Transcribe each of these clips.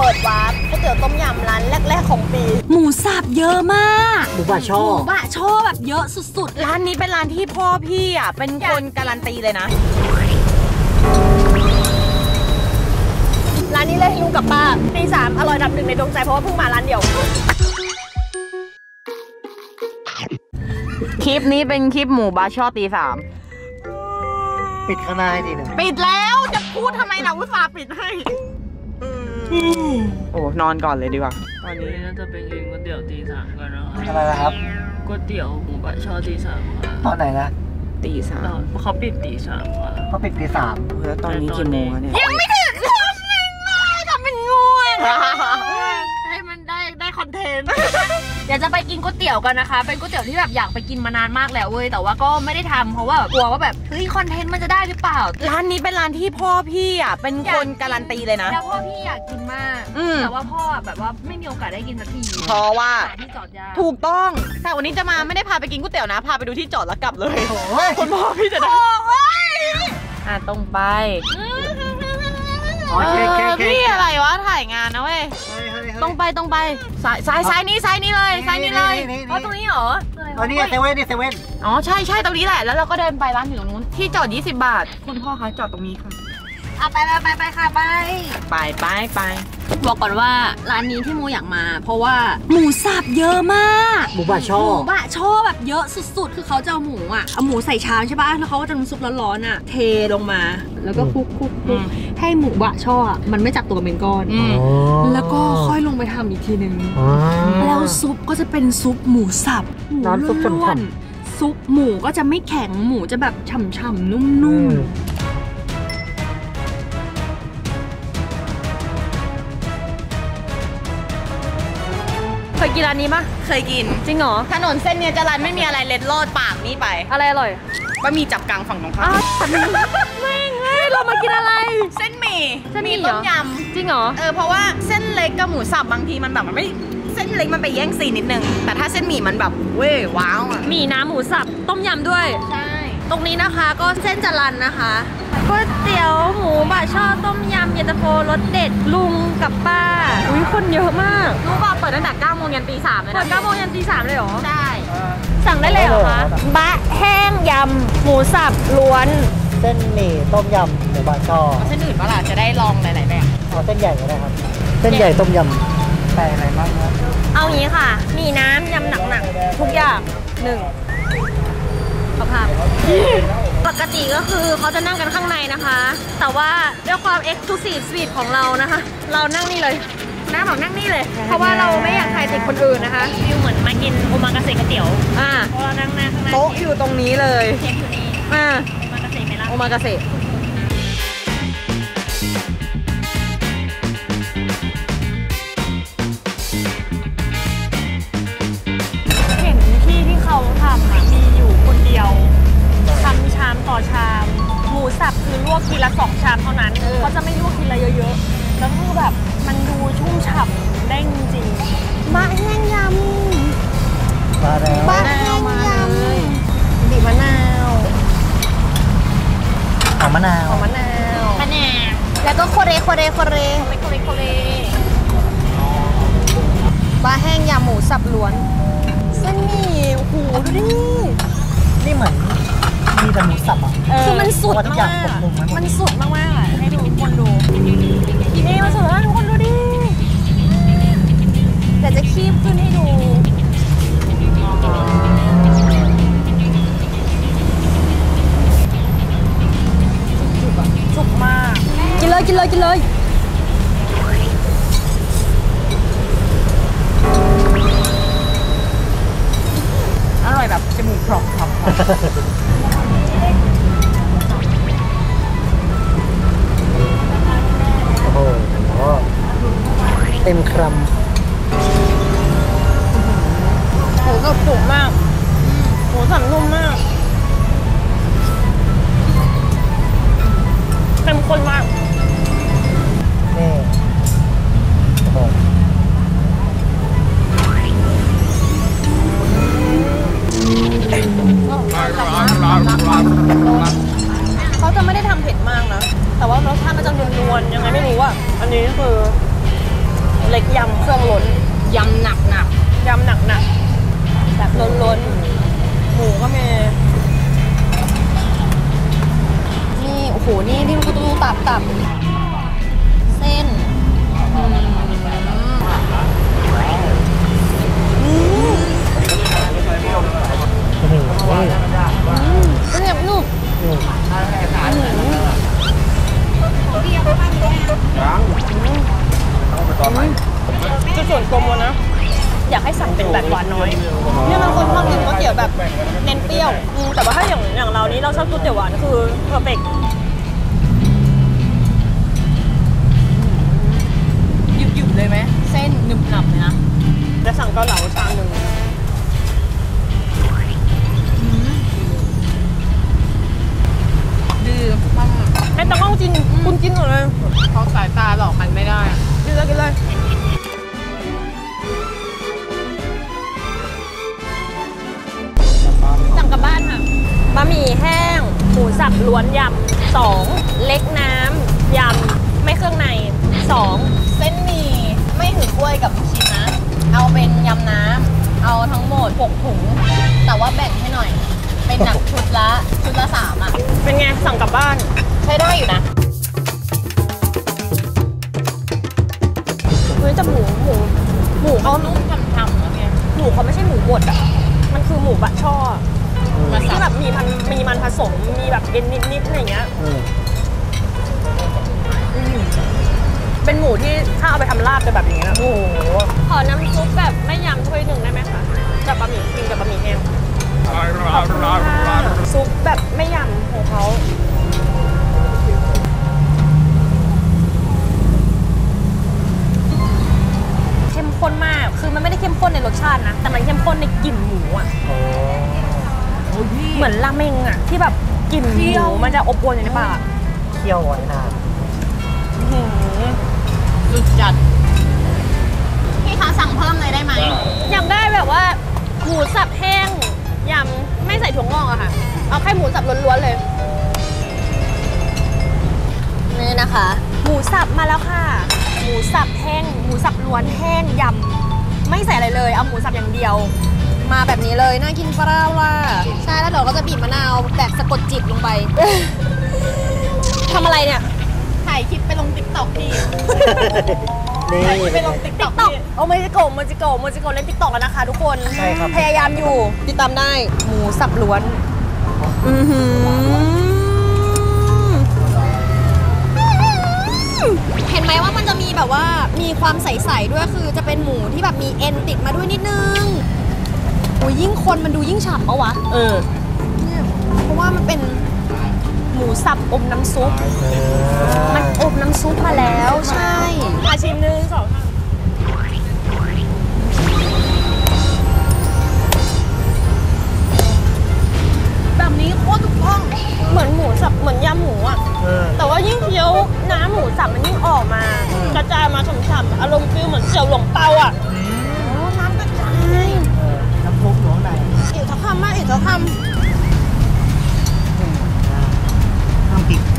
ปิดวาร์ปก๋วยเตี๋ยวต้มยำร้านแรกๆของปีหมูสับเยอะมากหมูบะช่อแบบเยอะสุดๆร้านนี้เป็นร้านที่พ่อพี่อ่ะเป็นคนการันตีเลยนะร้านนี้เลยลุงกับป้าตี3อร่อยดับหนึ่งในดวงใจเพราะว่าเพิ่งมาร้านเดียวคลิปนี้เป็นคลิปหมูบะช่อตี3 ปิดข้างหน้าให้ทีหนึ่งปิดแล้วจะพูดทำไมล่ะอุตส่าห์ปิดให้โอ้นอนก่อนเลยดีกว่าตอนนี้น่าจะไปกินก๋วยเตี๋ยวตี3กันนะครับอะไรนะครับก๋วยเตี๋ยวหมูบะช่อตี3 ตอนไหนนะตี3 เขาปิดตี3 เขาปิดตี3 แล้วตอนนี้กี่โมงเนี่ยยังไม่ถึงทำเป็นง่วงให้มันได้คอนเทนต์อยากจะไปกินก๋วยเตี๋ยวกันนะคะเป็นก๋วยเตี๋ยวที่แบบอยากไปกินมานานมากแล้วเว้ยแต่ว่าก็ไม่ได้ทำเพราะว่ากลัวว่าแบบเฮ้ยคอนเทนต์มันจะได้หรือเปล่าร้านนี้เป็นร้านที่พ่อพี่อ่ะเป็นคนการันตีเลยนะแล้วพ่อพี่อยากกินมากแต่ว่าพ่อแบบว่าไม่มีโอกาสได้กินสักทีเพราะว่าที่จอดยากถูกต้องแต่วันนี้จะมาไม่ได้พาไปกินก๋วยเตี๋ยวนะพาไปดูที่จอดแล้วกลับเลยคุณพ่อพี่จะได้ตรงไปพี่อะไรวะถ่ายงานนะเว้ยตรงไปซ้ายนี้เลยตรงนี้เหรอตอนนี้เซเว่นอ๋อใช่ตรงนี้แหละแล้วเราก็เดินไปร้านอยู่ตรงนู้นที่จอด20 บาทคุณพ่อคะจอดตรงนี้ค่ะไปค่ะไปบอกก่อนว่าร้านนี้ที่โมอยากมาเพราะว่าหมูสับเยอะมากหมูบะช่อแบบเยอะสุดๆคือเขาจะเอาหมูใส่ชามใช่ป่ะแล้วเขาก็จะน้ำซุปร้อนๆเทลงมาแล้วก็คลุกให้หมูบะช่อมันไม่จับตัวเป็นก้อนแล้วก็ค่อยลงไปทำอีกทีนึงแล้วซุปก็จะเป็นซุปหมูสับน้ำซุปล้วนซุปหมูก็จะไม่แข็งหมูจะแบบฉ่ำๆนุ่มๆเคยกินร้านนี้ปะเคยกินจริงเหรอถนนเส้นเนี้ยจะร้านไม่มีอะไรเล็ดลอดปากนี้ไปอะไรอร่อยบะหมี่จับกังฝั่งตรงข้ามไม่เรามากินอะไรเส้นหมี่ต้มยำจริงเหรอเพราะว่าเส้นเล็กกับหมูสับบางทีมันแบบมันไม่เส้นเล็กมันไปแย่งซีนนิดนึงแต่ถ้าเส้นหมี่มันแบบเว้ยว้าวหมี่น้ำหมูสับต้มยำด้วยใช่ตรงนี้นะคะก็เส้นจรัญนะคะก๋วยเตี๋ยวหมูบะช่อต้มยำเย็นตาโฟรสเด็ดลุงกับป้าอุ้ยคนเยอะมากรู้ป่ะเปิดตั้งแต่9 โมงยันตี 3เลยนะเปิด9 โมงยันตี 3เลยเหรอใช่สั่งได้เลยเหรอคะบะแห้งยำหมูสับล้วนเส้นหมี่ต้มยำหมูบะช่อเส้นอื่นป่ะล่ะจะได้ลองหลายๆแบบเอาเส้นใหญ่ก็ได้ครับเส้นใหญ่ต้มยำใส่อะไรบ้างครับเอางี้ค่ะมีน้ำยำหนักๆทุกอย่าง1ขอภาพปกติก็คือเขาจะนั่งกันข้างในนะคะแต่ว่าด้วยความ Exclusive Suite ของเรานะคะเรานั่งนี่เลยนั่งนี่เลยเพราะว่าเราไม่อยากถ่ายติดคนอื่นนะคะฟิลเหมือนมากินโอมากาเสะก๋วยเตี๋ยวเพราะเรานั่งหน้าข้างหน้าโต๊ะอยู่ตรงนี้เลยเชฟอยู่นี่โอมากาเสะไหมล่ะโอมากาเสะเห็นที่เขาทำมีอยู่คนเดียวทำชามต่อชามหมูสับคือลวกทีละ2 ชามเท่านั้นเขาจะไม่ลวกทีละเยอะๆแล้วคือแบบมันดูชุ่มฉ่ำได้จริงบะแห้งยำมาแล้วบะแห้งยำบีบมะนาวมะนาวแล้วก็โคเรบะแห้งยำหมูสับล้วนเส้นหมี่โอ้โหดูดินี่เหมือนมีแต่หมูสับคือมันสุดมากมันสุดมากๆให้ดูทุกคนดูนี่มันสุดมากทุกคนดูดิแต่จะคีบขึ้นให้ดูสุกมากกินเลยอร่อยแบบจมูกพรอกโอ้โหเต็มคำหมูกับจุกมากหมูสับนุ่มมากเต็มข้นมากนี่โอ้โหเขาจะไม่ได้ทำเผ็ดมากนะแต่ว่ารสชาติมันจะนวลๆยังไงไม่รู้อ่ะอันนี้คือยำหนักยำหนักๆแบบล้นๆหมูก็มีนี่โอ้โหนี่ที่เขาดูตับเส้นเป็นแบบนุ่มจุดส่วนตัวโมนะ อยากให้สั่งเป็นแบบหวานน้อยเนี่ยบางคนชอบกินก๋วยเตี๋ยวแบบเน้นเปรี้ยวแต่ว่าถ้าอย่างเรานี้เราชอบก๋วยเตี๋ยวหวานคือเพอร์เฟกต์หยุบเลยไหมเส้นหนึบหนับเลยนะจะสั่งเกาเหลาชามหนึ่งดื้อมากให้ตะก้องกินคุณกินหมดเลยเพราะสายตาหลอกกันไม่ได้กินเลย สั่งกลับบ้านค่ะบะหมี่แห้งหมูสับล้วนยำ2เล็กน้ำยำไม่เครื่องใน2 เส้นหมี่ไม่ถือกล้วยกับลูกชิ้นนะ เอาเป็นยำน้ำเอาทั้งหมด6ถุงแต่ว่าแบ่งให้หน่อย เป็นหนักชุดละ3อ่ะเป็นไงสั่งกลับบ้านใช้ได้อยู่นะเฮ้ยแต่หมูเขานุ่มฉ่ำๆนะเนี่ยหมูเขาไม่ใช่หมูบดอ่ะมันคือหมูบะช่อที่แบบมีมันผสมมีแบบเอ็นนิดๆอะไรเงี้ยเป็นหมูที่ถ้าเอาไปทำลาบจะแบบนี้นะโอ้โหขอน้ำซุปแบบไม่ยำถ้วยหนึ่งได้ไหมคะกับบะหมี่กินกับบะหมี่แห้งซุปแบบไม่ยำของเขาเข้มข้นมากคือมันไม่ได้เข้มข้นในรสชาตินะแต่มันเข้มข้นในกลิ่นหมูอ่ะเหมือนราเมงอ่ะที่แบบกลิ่นหมูมันจะอบอวลอยู่ในปากเคี่ยวไว้นานสุดจัดพี่คะสั่งเพิ่มเลยได้ไหมอยากได้แบบว่าหมูสับแห้งยำไม่ใส่ถั่วงอกอะค่ะเอาแค่หมูสับล้วนๆเลยนี่นะคะ หมูสับมาแล้วค่ะ หมูสับแห้งหมูสับล้วนแห้งยำไม่ใส่อะไรเลยเอาหมูสับอย่างเดียวมาแบบนี้เลยน่ากินปลาล่ะใช่แล้วเดี๋ยวก็จะบีบมะนาวแบบสะกดจิบลงไปทำอะไรเนี่ยถ่ายคลิปไปลงติ๊กต็อกพี่นี่ถ่ายคลิปไปลงติ๊กต็อก TikTok โอ้โมจิโกะเล่น TikTok กันนะคะทุกคนใช่ครับพยายามอยู่ติดตามได้หมูสับล้วนเห็นไหมว่ามันจะมีแบบว่ามีความใสๆด้วยคือจะเป็นหมูที่แบบมีเอ็นติดมาด้วยนิดนึงโอ้ยยิ่งคนมันดูยิ่งฉ่ำปะวะเนี่ยเพราะว่ามันเป็นหมูสับอมน้ำซุปมันอบน้ำซุปมาแล้วใช่มาชิม1 2 แบบนี้โคตรถูกต้องเหมือนหมูสับเหมือนยำหมูอ่ะแต่ว่ายิ่งเคี้ยวน้ำหมูสับมันยิ่งออกมากระจายมาฉ่ำๆอารมณ์ฟิลเหมือนเสี่ยวหลงเปาอ่ะน้ำกระจายน้ำซุปหลวงไหนอีกสักคำมากอีกสักคำน้ำพริก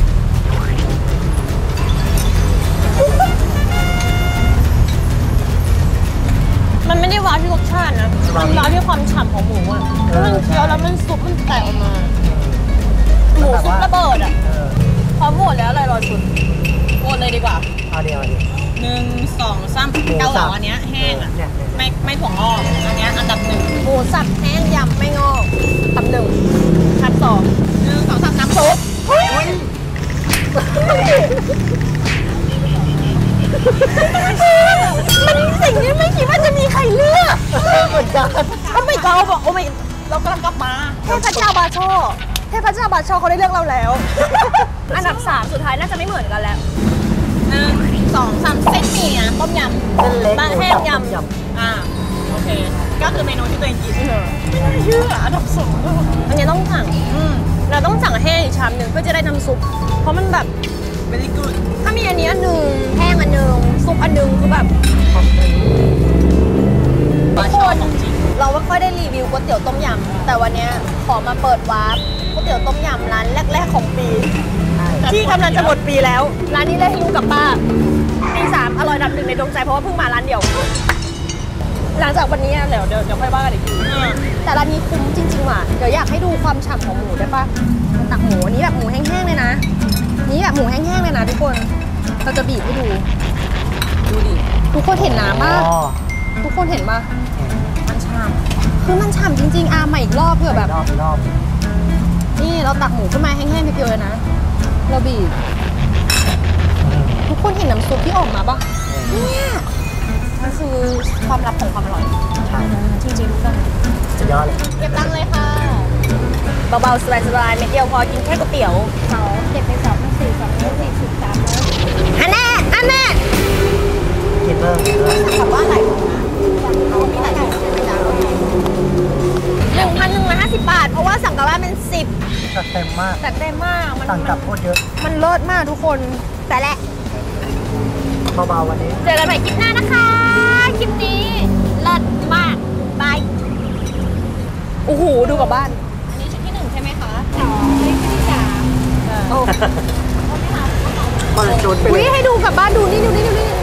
มันไม่ได้ว้าวที่รสชาตินะมันว้าวที่ความฉ่ำของหมูอ่ะถ้ามันเคี้ยวแล้วมันซุปมันแตกออกมาหมูซุประเบิดอ่ะพร้อมโหวตแล้วอะไรรอชุดโอนเลยดีกว่าเอาเดียว 1 2 3เกาเหลาอันเนี้ยแห้งอ่ะเนี่ยไม่ถั่วงอกอันเนี้ยอันดับ1 หมูสับแห้งยำไม่งอกทำ1ทำ2 1 2 3น้ำซุปมันสิ่งที่ไม่คิดว่าจะมีใครเลือกโอ้ไม่ก็บอกโอ้ไม่เรากำลังกลับมาเทพเจ้าบาโชเขาได้เลือกเราแล้ว อันดับ3สุดท้ายน่าจะไม่เหมือนกันแล้ว 1 2 3เส้นหมี่นะต้มยำเส้นเล็กบ้านแห้งยำโอเคก็คือเมนูที่ตัวเองกินไม่น่าเชื่ออันดับ2 อันนี้ต้องสั่งเราต้องสั่งแห้งอีกชามหนึ่งเพื่อจะได้น้ำซุปเพราะมันแบบ very good ถ้ามีอันนี้อันหนึ่งแห้งอันหนึ่งซุปอันหนึ่งคือแบบมาชอบของจริงเราไม่ค่อยได้รีวิวก๋วยเตี๋ยวต้มยำแต่วันนี้ขอมาเปิดวาร์ปก๋วยเตี๋ยวต้มยำร้านแรกๆของปี ที่กำลังจะหมดปีแล้ว ร้านนี้เลยให้ลูกกับป้าปี 3อร่อยอันดับ 1ในดวงใจเพราะว่าเพิ่งมาร้านเดียวหลังจากวันนี้เดี๋ยวค่อยว่ากันอีกทีแต่ร้านนี้คุ้มจริงๆว่ะเดี๋ยวอยากให้ดูความฉ่ำของหมูได้ปะตักหมูอันนี้แบบหมูแห้งๆเลยนะนี่แบบหมูแห้งๆเลยนะทุกคนเราจะบีบให้ดูดิทุกคนเห็นน้ำป่ะอ๋อทุกคนเห็นป่ะมันฉ่ำคือมันฉ่ำจริงๆใหม่อีกรอบเพื่อแบบรอบนี่เราตักหมูขึ้นมาแห้งๆเพียวๆเลยนะเราบีบทุกคนเห็นน้ำซุปที่ออกมาป่ะเนี่ยมันคือความลับของความอร่อยจริงๆทุกคนสุดยอดเลยเก็บตังค์เลยค่ะเบาๆสบายๆเม็ดเดียวพอกินแค่ก๋วยเตี๋ยวเขาเก็บไป2 4 2 4 3อันแน่กินเพิ่มถามว่าหลายคนนะเขามีหลายคนใช่ไหมจ๊ะ1,150 บาทเพราะว่าสั่งกลับบ้านเป็น10 จัดเต็มมากแต่เต็มมากมันสั่งกลับโคตรเยอะมันเลิศมากทุกคนแต่แหละเบาๆวันนี้เจอกันใหม่คลิปหน้านะคะคลิปนี้เลิศมากบายโอ้โหดูกับบ้านอันนี้ชุดที่1ใช่ไหมคะ2ชุดที่3โอ้คนละชุดไปอุ๊เลย ยให้ดูกับบ้านดูนี่